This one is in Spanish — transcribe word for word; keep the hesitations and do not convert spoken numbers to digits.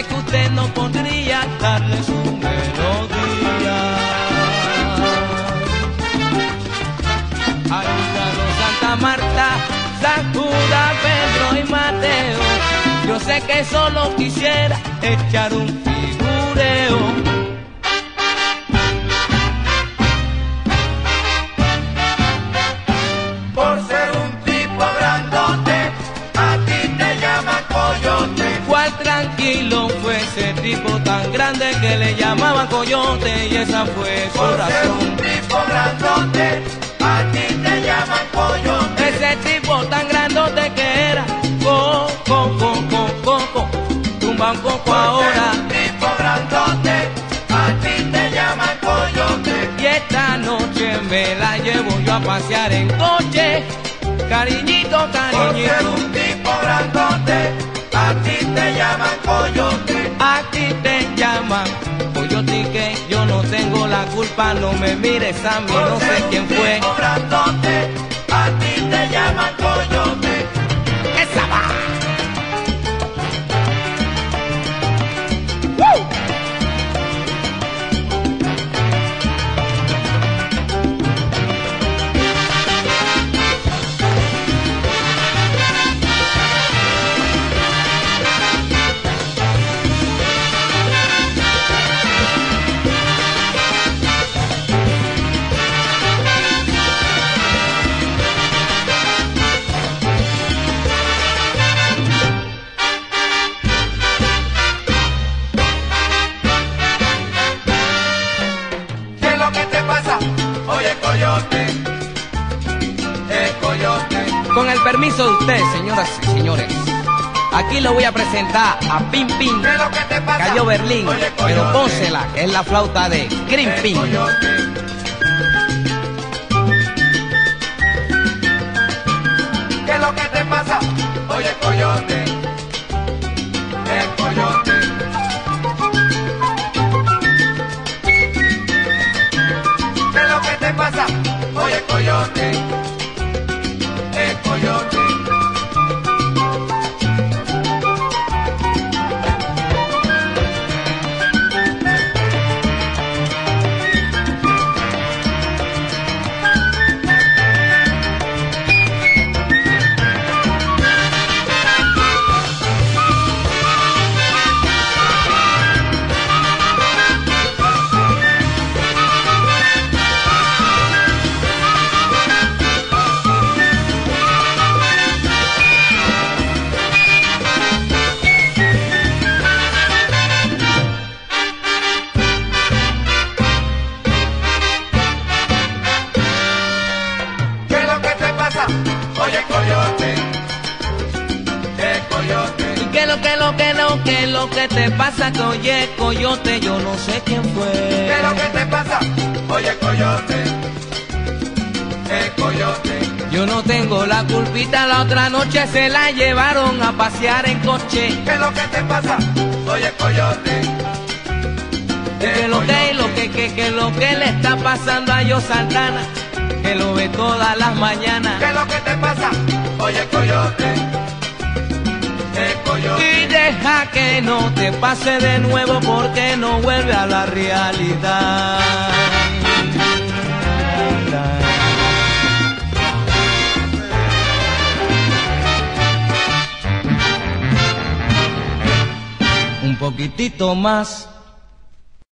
sé que usted no podría darle su melodía. Ay, Carlos, Santa Marta, San Judas, Pedro y Mateo, yo sé que solo quisiera echar un figureo. Por ser un tipo grandote, a ti te llaman coyote. Cuál tranquilo fue ese tipo tan grande que le llamaban coyote, y esa fue su Por razón. ser un tipo grandote, a ti te llaman coyote. Ese tipo tan grandote que era co, co, co, co, coco, tumban coco Por ahora. ser un tipo grandote, a ti te llaman coyote. Y esta noche me la llevo yo a pasear en coche, cariñito, Por ser cariñito. un tipo grandote, a ti te llaman coyote. A ti te llaman coyote, que yo no tengo la culpa, no me mires a mí, no sé quién fue. Tipo grandote, a ti te llaman coyote. ¡Esa va! ¿Qué es lo que te pasa? Oye, coyote, eh, coyote. Con el permiso de usted, señoras y señores, aquí lo voy a presentar a Pim Pim, ¿Qué es lo que te pasa? Cayó Berlín, Oye, pero coyote, pónsela, que es la flauta de Green eh, Pim. coyote. ¿Qué es lo que te pasa? Oye, coyote, eh, coyote. ¿Qué es lo que te pasa? Oye, coyote, eh, coyote. ¿Qué es lo que te pasa? Oye, coyote, eh, coyote. ¿Y qué lo que lo que lo que lo que te pasa? Que oye, coyote, yo no sé quién fue. ¿Qué es lo que te pasa? Oye, coyote, eh, coyote. Yo no tengo la culpita, la otra noche se la llevaron a pasear en coche. ¿Qué es lo que te pasa? Oye, coyote, ¿Y qué lo que y lo que que que lo que le está pasando a Yo Santana? Que lo ve todas las mañanas. ¿qué es lo que te pasa? Oye, coyote, eh, coyote. Y deja que no te pase de nuevo, porque no vuelve a la realidad. Un poquitito más